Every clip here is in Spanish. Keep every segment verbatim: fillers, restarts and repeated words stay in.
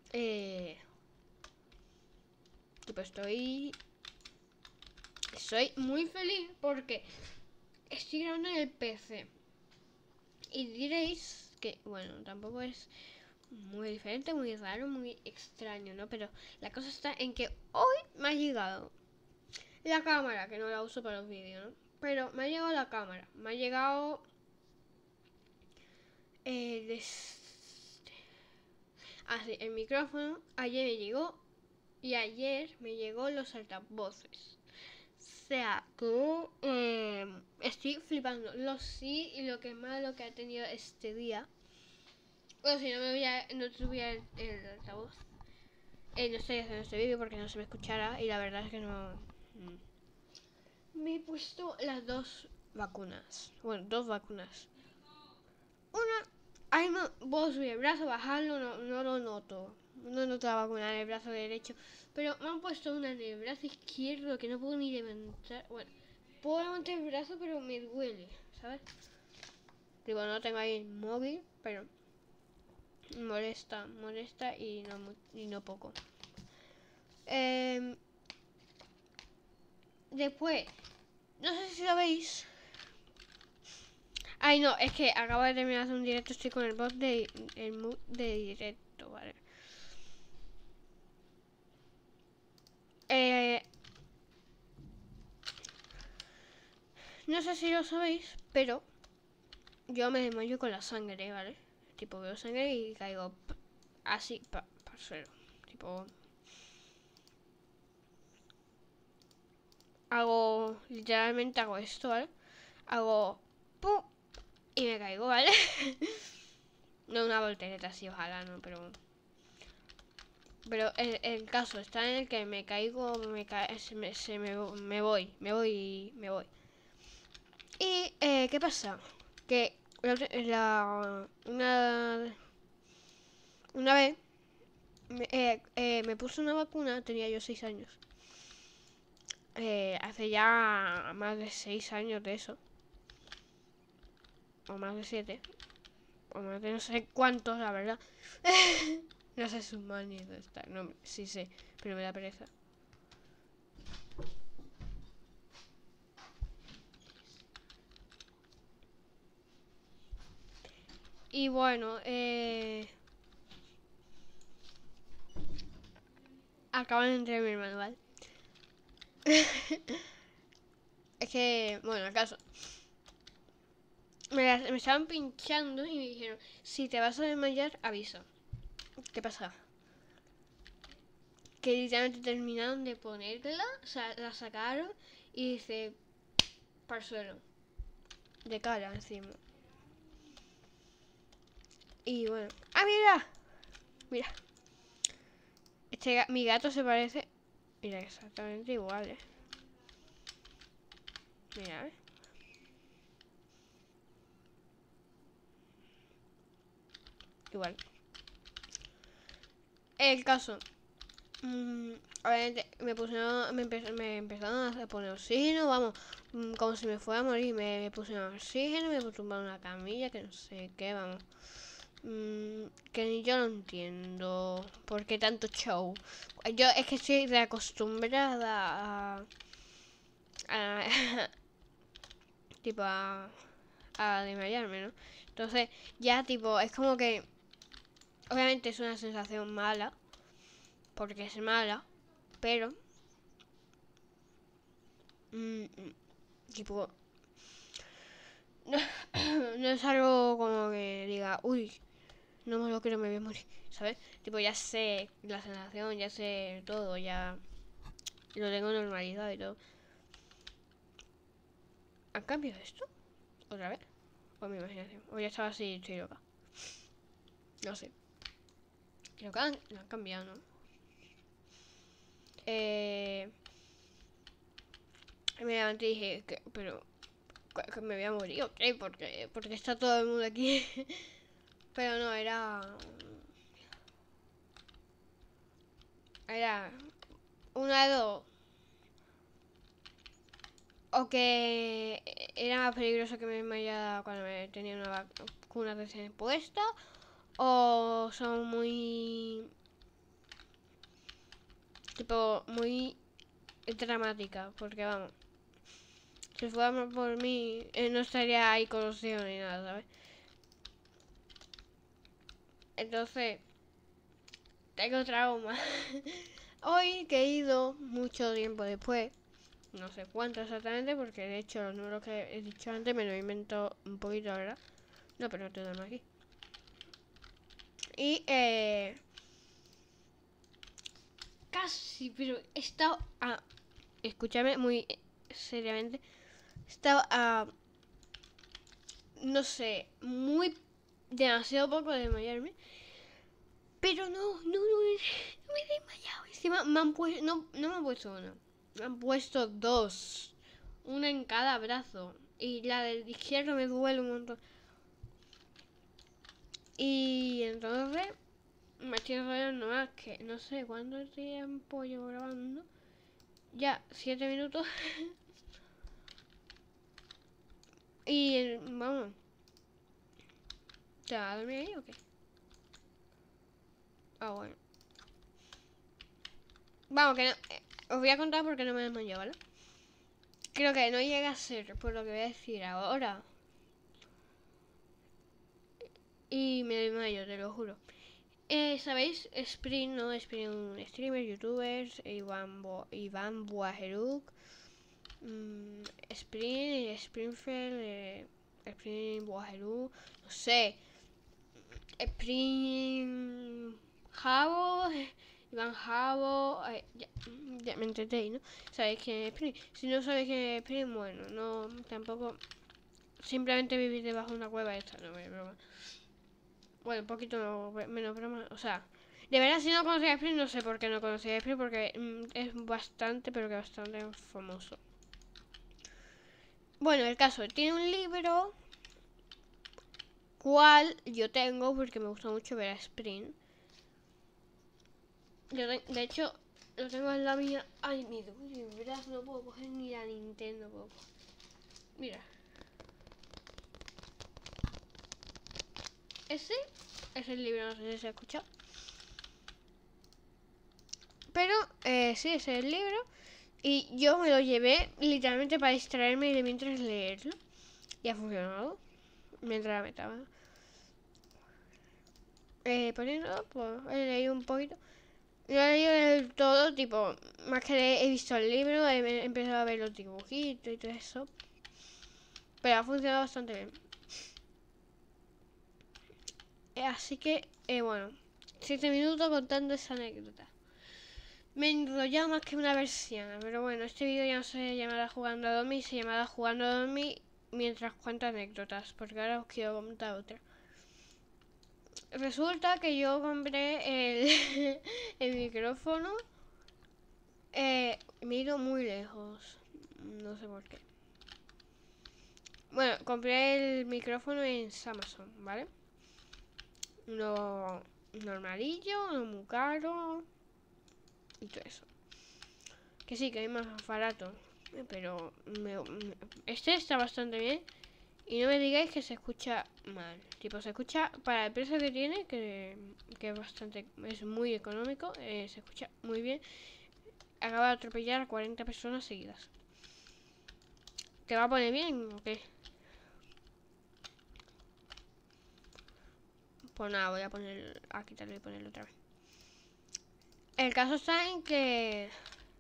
Eh, tipo, estoy... Soy muy feliz porque estoy grabando en el P C. Y diréis que, bueno, tampoco es muy diferente, muy raro, muy extraño, ¿no? Pero la cosa está en que hoy me ha llegado la cámara, que no la uso para los vídeos, ¿no? Pero me ha llegado la cámara, me ha llegado eh, des... así, el micrófono, ayer me llegó y ayer me llegó los altavoces. O sea, que eh, estoy flipando lo sí y lo que malo que ha tenido este día. Bueno, si no me voy a, no tuviera el, el altavoz. Eh, no estoy haciendo este vídeo porque no se me escuchara y la verdad es que no... Mm. Me he puesto las dos vacunas. Bueno, dos vacunas. Una... Ay, no, puedo subir el brazo, bajarlo, no, no lo noto. No noto la vacuna en el brazo derecho. Pero me han puesto una en el brazo izquierdo que no puedo ni levantar. Bueno, puedo levantar el brazo pero me duele, ¿sabes? Digo, no tengo ahí el móvil, pero... Molesta, molesta y no, y no poco. Eh, después, no sé si lo veis. Ay, no, es que acabo de terminar de hacer un directo. Estoy con el bot de, el mood de directo, vale. Eh, no sé si lo sabéis, pero yo me desmayo con la sangre, ¿vale? Tipo, veo sangre y caigo así, para pa el suelo. Tipo, hago, literalmente hago esto, ¿vale? Hago, ¡pum! Y me caigo, ¿vale? No una voltereta así, ojalá, no, pero... Pero el, el caso está en el que me caigo, me, ca se me, se me, me voy, me voy, me voy. Y, eh, ¿qué pasa? Que la, la, una, una vez me, eh, eh, me puse una vacuna, tenía yo seis años. Eh, hace ya más de seis años de eso. O más de siete. O más de no sé cuántos, la verdad. No sé sumar ni restar. No, sí sé, pero me da pereza. Y bueno, eh... acaban de entrar mi hermano, ¿vale? Es que, bueno, acaso me, me estaban pinchando y me dijeron, si te vas a desmayar, avisa. ¿Qué pasa? Que literalmente terminaron de ponerla, o sea, la sacaron y dice, para el suelo, de cara encima. Y bueno, ¡ah, mira! Mira. Este, mi gato se parece, mira, exactamente igual, ¿eh? Mira, ¿eh? Igual. El caso. Mmm, obviamente me pusieron, me, empe me empezaron a poner oxígeno, vamos, mmm, como si me fuera a morir. Me, me pusieron oxígeno, me tumbaron una camilla, que no sé qué, vamos. Mmm, que ni yo no entiendo por qué tanto show. Yo es que estoy reacostumbrada a, a tipo a, a desmayarme, ¿no? Entonces ya tipo, es como que obviamente es una sensación mala, porque es mala, pero mmm, tipo no, no es algo como que diga, uy, no me lo quiero, me voy a morir, ¿sabes? Tipo, ya sé la sensación, ya sé todo, ya lo tengo normalizado y todo. ¿Han cambiado esto? ¿Otra vez? O mi imaginación. O ya estaba así, estoy loca. No sé. Creo que han, lo han cambiado, ¿no? Eh... Me levanté y dije, que, pero... que me voy a morir, ¿ok? Porque, porque está todo el mundo aquí. Pero no, era... Era... Una de dos. O que era más peligroso que me desmayara cuando me tenía una vacuna recién puesta. O son muy... tipo muy dramática, porque vamos, si fuera por mí, eh, no estaría ahí con los hijos ni nada, ¿sabes? Entonces, tengo trauma. Hoy que he ido mucho tiempo después, no sé cuánto exactamente, porque de hecho los números que he dicho antes me los invento un poquito, ¿verdad? No, pero no tengo nada aquí. Y eh, casi, pero he estado a... Escúchame muy seriamente. He estado a... No sé, muy... Demasiado poco de desmayarme. Pero no, no, no, no me he desmayado. Encima me han puesto... No, no me han puesto una. Me han puesto dos. Una en cada brazo. Y la del izquierdo me duele un montón. Y entonces... Me estoy enrollando más que... No sé cuánto tiempo llevo grabando. Ya, siete minutos. Y vamos. ¿Te vas a dormir ahí o qué? Ah, bueno. Vamos, que no... eh, os voy a contar porque no me desmayé, ¿vale? Creo que no llega a ser por lo que voy a decir ahora. Y me desmayo, te lo juro. Eh, ¿Sabéis? Sprint, ¿no? Sprint, un streamer, youtubers, Iván, Bo Iván Buajeruk, mmm, Sprint, Springfield, eh, Sprint Buajeruk, no sé. Sprint Jabo, Iván Jabo, eh, ya, ya me entendéis, ¿no? ¿Sabéis quién es Sprint? Si no sabéis quién es Sprint, bueno, no, tampoco. Simplemente vivir debajo de una cueva esta, no es broma. Bueno, un poquito menos broma, o sea, de verdad si no conocía a Sprint, no sé por qué no conocía a Sprint, porque mm, es bastante, pero que bastante famoso. Bueno, el caso, tiene un libro, cual yo tengo, porque me gusta mucho ver a Sprint. Yo de, de hecho, lo tengo en la mía. Ay, mi brazo, no puedo coger ni la Nintendo, puedo. Mira. Ese es el libro, no sé si se ha escuchado. Pero, eh, sí, ese es el libro. Y yo me lo llevé literalmente para distraerme y de mientras leerlo. Y ha funcionado. Mientras me estaba eh, poniendo, pues he leído un poquito. No he leído del todo, tipo, más que he visto el libro, he empezado a ver los dibujitos y todo eso. Pero ha funcionado bastante bien. Eh, así que, eh, bueno, siete minutos contando esa anécdota. Me he enrollado más que una versión, pero bueno, este vídeo ya no se llamará Jugando a Dormir, se llamará Jugando a Dormir mientras cuento anécdotas, porque ahora os quiero contar otra. Resulta que yo compré el, el micrófono, eh, me he ido muy lejos, no sé por qué. Bueno, compré el micrófono en Amazon, ¿vale? Uno normalillo, uno muy caro y todo eso. Que sí, que hay más barato, pero me, me, este está bastante bien. Y no me digáis que se escucha mal. Tipo, se escucha para el precio que tiene, que, que es bastante, es muy económico, eh, se escucha muy bien. Acaba de atropellar a cuarenta personas seguidas. ¿Te va a poner bien o qué? Pues nada, voy a poner, a quitarlo y ponerlo otra vez. El caso está en que...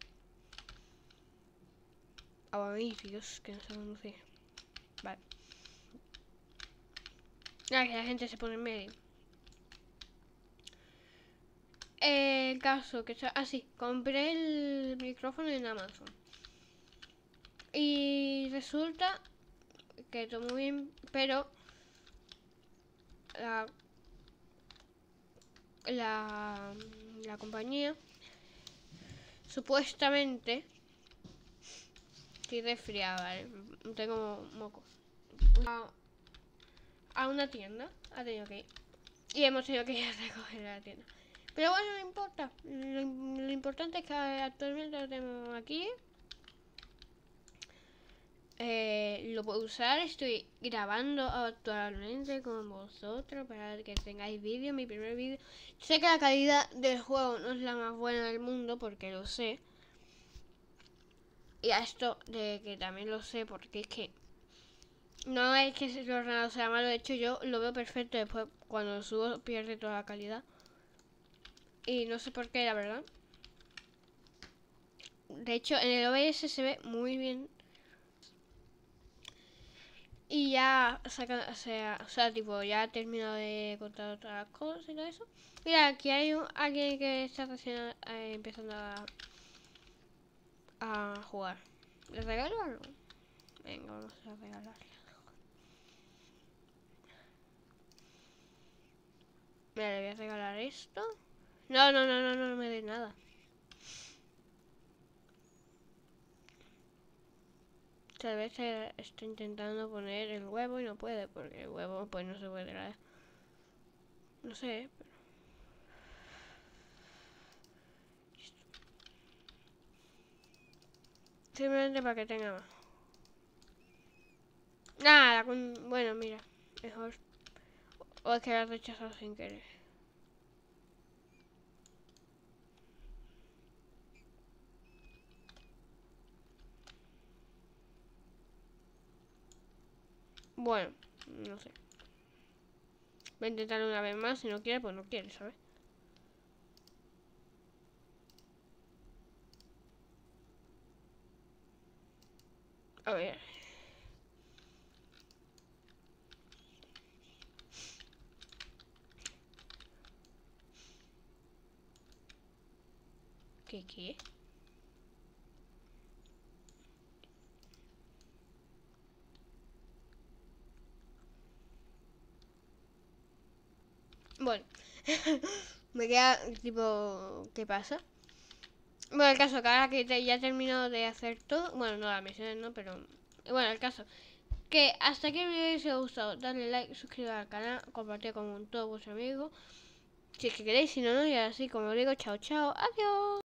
Ay, Dios, que no sé conducir. Vale. Ah, que la gente se pone en medio. Eh, el caso que está... Ah, sí, compré el micrófono en Amazon. Y resulta que todo muy bien, pero... La... La... La compañía... Supuestamente... Estoy resfriada, ¿vale? Tengo moco. A, a una tienda ha tenido que ir. Y hemos tenido que ir a recoger a la tienda. Pero bueno, no importa. Lo, lo importante es que actualmente lo tenemos aquí. eh, lo puedo usar. Estoy grabando actualmente con vosotros para que tengáis vídeo, mi primer vídeo. Sé que la calidad del juego no es la más buena del mundo porque lo sé. Y a esto de que también lo sé porque es que no es que el ordenador sea malo. De hecho yo lo veo perfecto, después cuando lo subo pierde toda la calidad. Y no sé por qué, la verdad. De hecho en el O B S se ve muy bien. Y ya saca, o sea, o sea, tipo, ya he terminado de contar otras cosas y todo eso. Mira, aquí hay un, alguien que está recién eh, empezando a, a jugar. ¿Le regalo algo? Venga, vamos a regalarle. Mira, le voy a regalar esto. No, no, no, no, no, no me dé nada. Tal vez está intentando poner el huevo y no puede, porque el huevo pues no se puede traer. No sé, pero... Simplemente para que tenga más. Nada, con... bueno, mira, mejor. O es que la has rechazado sin querer. Bueno, no sé. Voy a intentar una vez más. Si no quiere, pues no quiere, ¿sabes? A ver. ¿Qué qué? Bueno. Me queda tipo... ¿Qué pasa? Bueno, el caso que ahora que te- ya he terminado de hacer todo... Bueno, no las misiones, no, pero... Bueno, el caso... Que hasta aquí el vídeo, si os ha gustado, darle like, suscribir al canal, compartir con todos vuestros amigos. Si es que queréis, si no, no, y así como os digo, chao, chao, adiós.